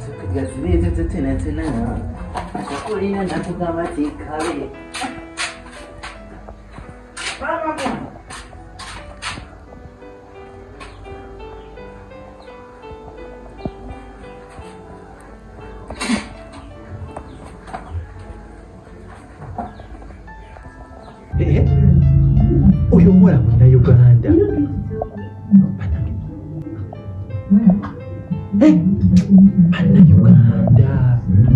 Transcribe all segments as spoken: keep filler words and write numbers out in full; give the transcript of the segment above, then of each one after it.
Gazete tena tena. Kulina ndakugamba tikale. Mama mama. Eh? Uyu mwana muna Uganda. Eh? Mana Uganda.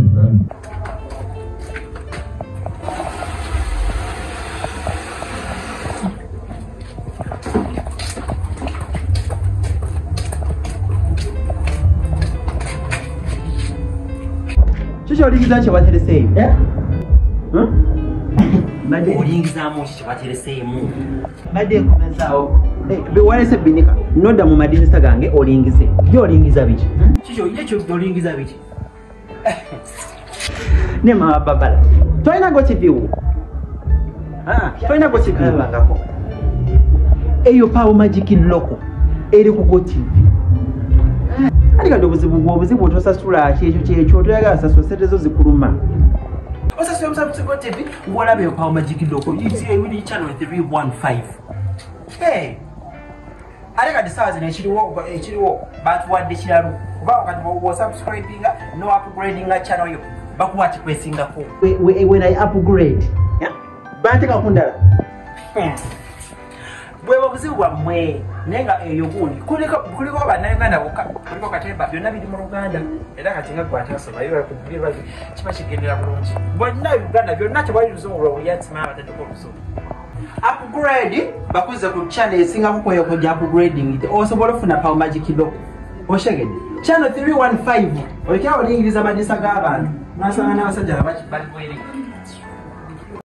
Chicho olingiza nchi wateresei. Eh? Hmm? Made olingiza mu chicho wateresei mu. Made kumezao. Eh, be walese binika. Noda mu madinisa gange olingize. Yo olingiza biki? Chicho yecho olingiza biki? Ne mama babala. Toina go T V. Ah, toina go T V bangako. Eyo pawo magic loko. Eri ku go T V. Alika ndobuzibu bwo buzibu otosasula kyekyo kyekyo toyaga saso setezo zikuluma. Osasula msabu ku T V ngolabe yo pawo magic loko. It's a channel three one five. Hey. Alika disawazi ne chiriwo chiriwo but what the chiraru. Kuba wakati wo subscribing no upgrading a channel yo. Bakuwati kwesinga ko. When I upgrade. Yeah. Bante ka kundala. Bwe babuziwa mwe nenga eyo kundi kuliko kuliko bana Uganda boka kuliko katemba byonna biri mu Uganda era katinga kwata soba yo kubiba kiba kigendera bulungi bonna Uganda byonna tebali luzungu lwa yati mama tatoko luso upgrade bakuze ku channel esinga ko koyo ko upgrading it osobola kufuna Power Magic Loco oshegede channel three one five olikya olingiriza badisa g'abantu nasanga n'abasajja bali bweri